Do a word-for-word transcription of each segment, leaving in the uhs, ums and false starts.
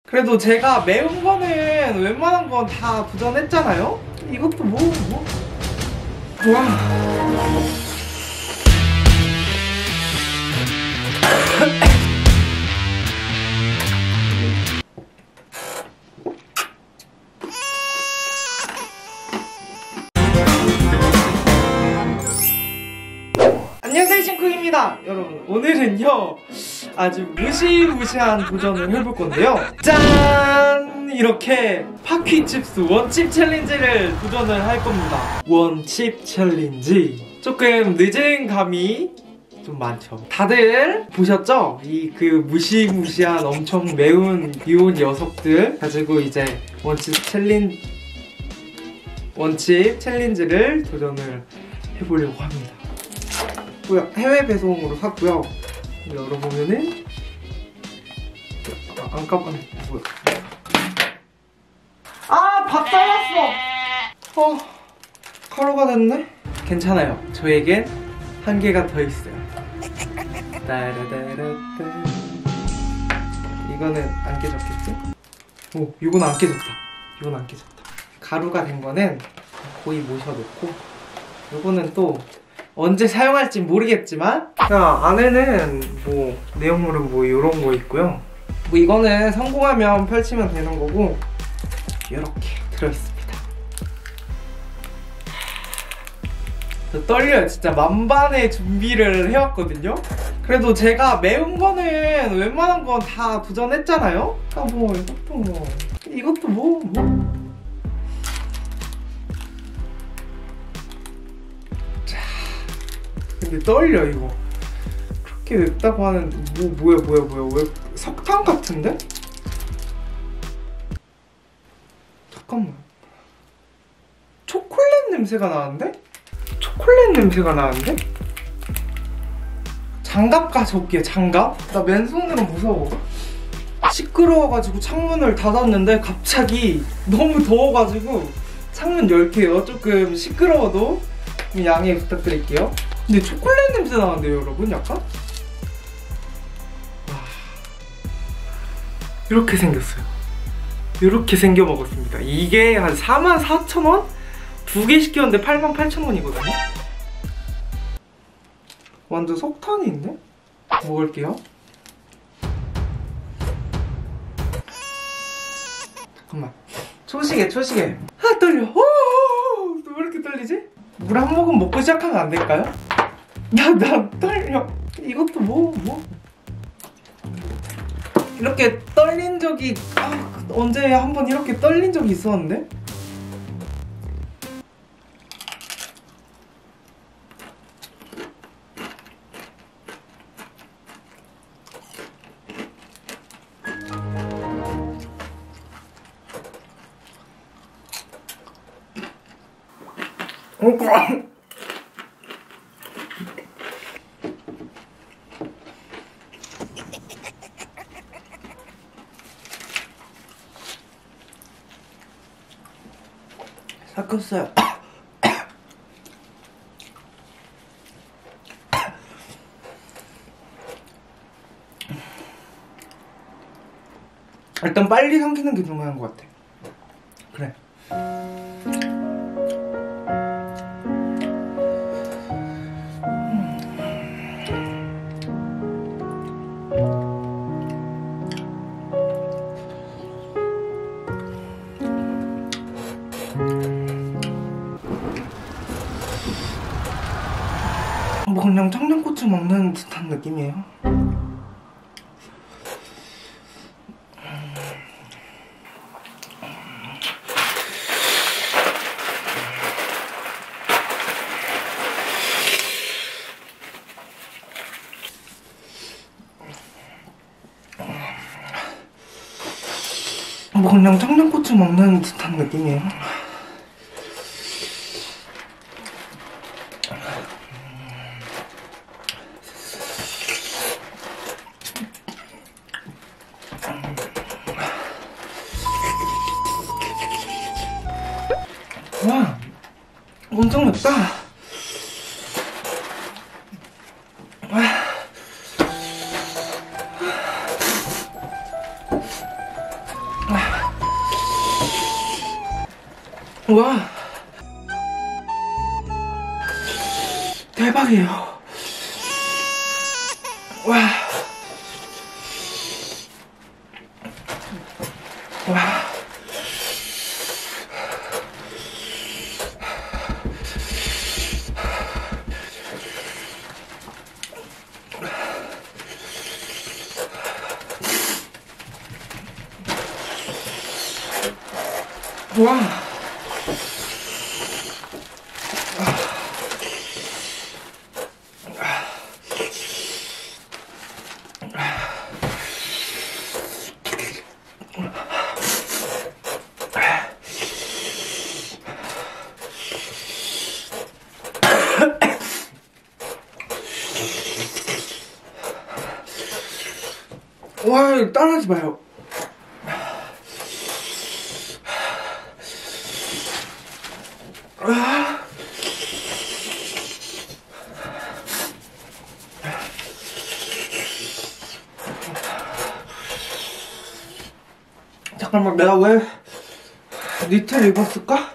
그래도 제가 매운 거는 웬만한 건 다 도전했잖아요? 이것도 뭐, 뭐. 와. 안녕하세요, 신쿡입니다. 여러분, 오늘은요 아주 무시무시한 도전을 해볼 건데요. 짠! 이렇게 파퀴칩스 원칩 챌린지를 도전을 할 겁니다. 원칩 챌린지. 조금 늦은 감이 좀 많죠. 다들 보셨죠? 이 그 무시무시한 엄청 매운 이 녀석들 가지고 이제 원칩 챌린지 원칩 챌린지를 도전을 해보려고 합니다. 해외 배송으로 샀고요. 열어보면은 아, 안 깜빡네. 뭐야? 아, 밥 잘랐어. 어, 가루가 됐네. 괜찮아요. 저에겐 한계가 더 있어요. 따라다라따. 이거는 안 깨졌겠지? 오, 이건 안 깨졌다. 이건 안 깨졌다. 가루가 된 거는 거의 모셔놓고, 이거는 또 언제 사용할지 모르겠지만, 자, 안에는 뭐 내용물은 뭐 이런 거 있고요. 뭐 이거는 성공하면 펼치면 되는 거고, 이렇게 들어있습니다. 저 떨려요. 진짜 만반의 준비를 해왔거든요. 그래도 제가 매운 거는 웬만한 건 다 도전했잖아요. 아, 뭐 이것도 뭐 이것도 뭐 뭐. 근데 떨려 이거. 그렇게 맵다고 하는데 뭐 뭐야 뭐야 뭐야 왜 석탄 같은데? 잠깐만. 초콜릿 냄새가 나는데? 초콜릿 냄새가 나는데? 장갑 가져올게요. 장갑. 나 맨손으로 무서워. 시끄러워가지고 창문을 닫았는데 갑자기 너무 더워가지고 창문 열게요. 조금 시끄러워도 좀 양해 부탁드릴게요. 근데 초콜릿 냄새 나는데요, 여러분? 약간? 와... 이렇게 생겼어요. 이렇게 생겨 먹었습니다. 이게 한 사만 사천 원? 두 개 시켰는데 팔만 팔천 원이거든요? 완전 석탄인데? 먹을게요. 잠깐만. 초시계, 초시계. 아, 떨려. 오, 왜 이렇게 떨리지? 물 한 모금 먹고 시작하면 안 될까요? 나, 나 떨려. 이것도 뭐, 뭐. 이렇게 떨린 적이, 아, 언제 한번 이렇게 떨린 적이 있었는데? 섞었어요. 일단 빨리 삼키는 게 중요한 것 같아. 그래. 뭐 그냥 청양고추 먹는 듯한 느낌이에요. 뭐 그냥 청양고추 먹는 듯한 느낌이에요. 와, 엄청 맵다. 와, 대박이에요. 와, 와. 와. 와, 따라하지 마요. 아. 잠깐만, 내가 왜 니트를 입었을까?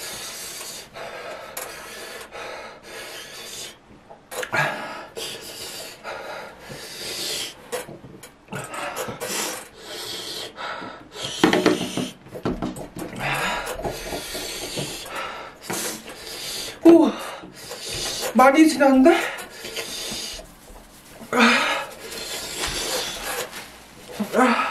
오, 많이 지났는데? 아, 아.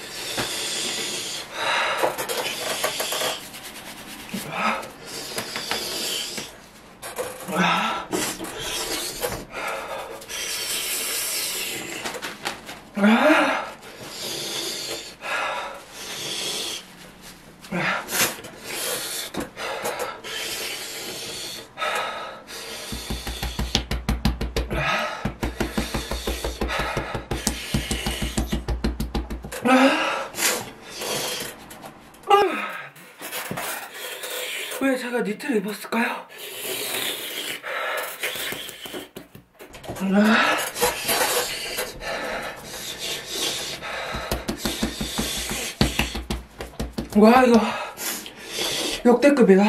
아. 왜 제가 니트를 입었을까요? 와, 이거 역대급이다.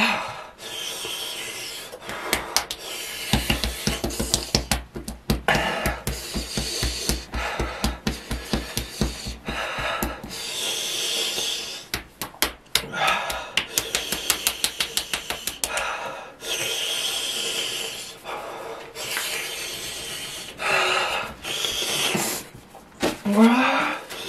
와.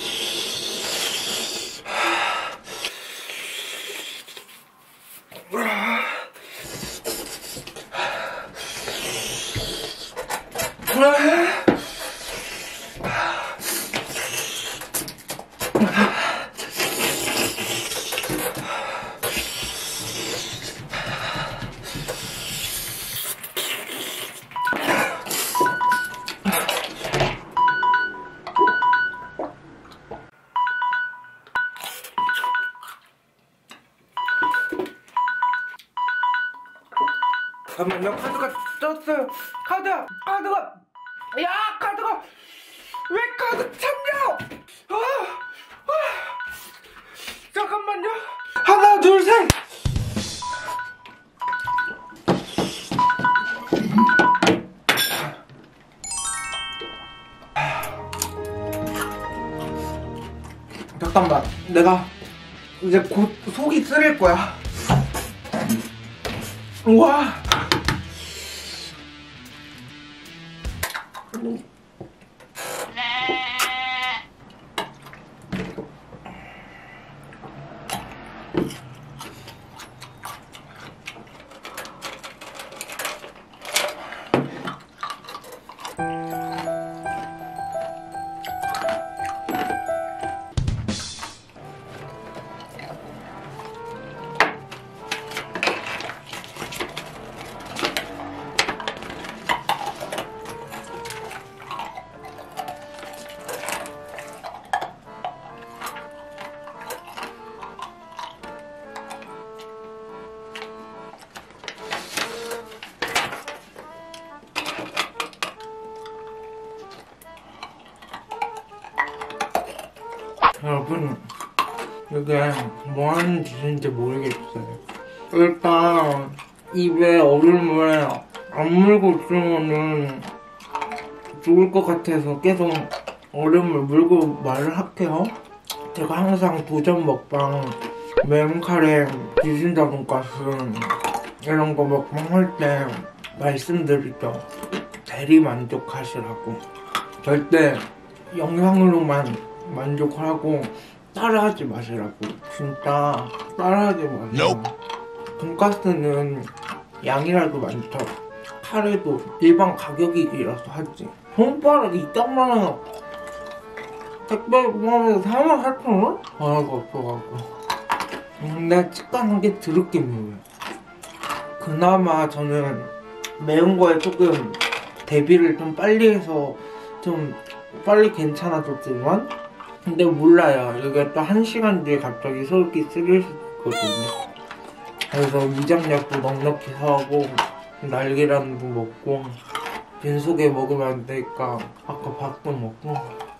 잠깐만요, 카드가 떴어요. 카드! 카드가! 야, 카드가! 왜 카드 참냐! 아, 아, 잠깐만요. 하나, 둘, 셋! 잠깐만, 내가 이제 곧 속이 쓰릴 거야. 우와. 여러분, 이게 뭐하는 짓인지 모르겠어요. 일단 입에 얼음을 안 물고 있으면은 죽을 것 같아서 계속 얼음을 물고 말을 할게요. 제가 항상 도전 먹방, 매운 카레, 비빔다 돈가스 이런 거 먹방 할 때 말씀드리죠. 대리 만족하시라고. 절대 영상으로만 만족하고 따라하지 마시라고. 진짜 따라하지 마세요. 돈가스는 양이라도 많죠. 카레도 일반 가격이라서 하지. 손가락이 이딴만한 택배보험에서 사만 사천 원? 하나가 없어가지고. 근데 치과는 게 드럽게 매워요. 그나마 저는 매운 거에 조금 대비를 좀 빨리 해서 좀 빨리 괜찮아졌지만, 근데 몰라요. 이게 또 한 시간 뒤에 갑자기 속이 쓰릴 수 있거든요. 그래서 위장약도 넉넉히 사고 날계란도 먹고 빈속에 먹으면 안 되니까 아까 밥도 먹고.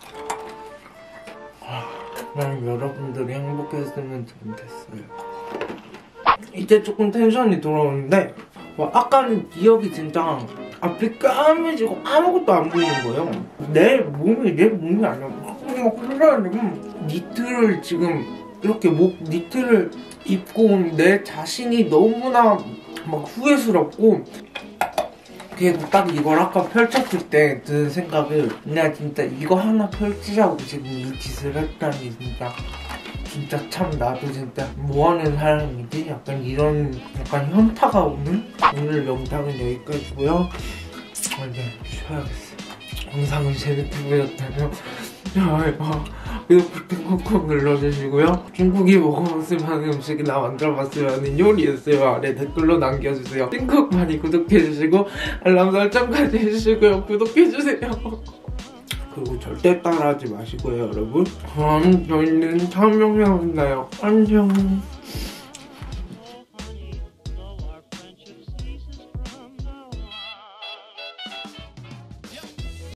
난 여러분들이 행복했으면 좋겠어요. 이제 조금 텐션이 돌아오는데, 와, 아까는 기억이 진짜 앞이 까매지고 아무것도 안 보이는 거예요. 내 몸이 내 몸이 아니야. 막 흘러가지고 니트를 지금 이렇게 목 니트를 입고 온 내 자신이 너무나 막 후회스럽고, 그리고 딱 이걸 아까 펼쳤을 때 든 생각을, 내가 진짜 이거 하나 펼치자고 지금 이 짓을 했다니 진짜 진짜 참 나도 진짜 뭐하는 사람이지? 약간 이런 약간 현타가 오는 오늘 영상은 여기까지고요. 이제 쉬어야겠어요. 영상은 재밌게 보셨다면 좋아요, 구독 버튼 꾹꾹 눌러주시고요. 중국이 먹어봤으면 음식이 나 만들어봤으면 요리했어요 아래 댓글로 남겨주세요. 띵콕 많이 구독해주시고 알람 설정까지 해주시고요. 구독해주세요. 그리고 절대 따라하지 마시고요 여러분. 그럼 저희는 다음 영상에 만나요. 안녕.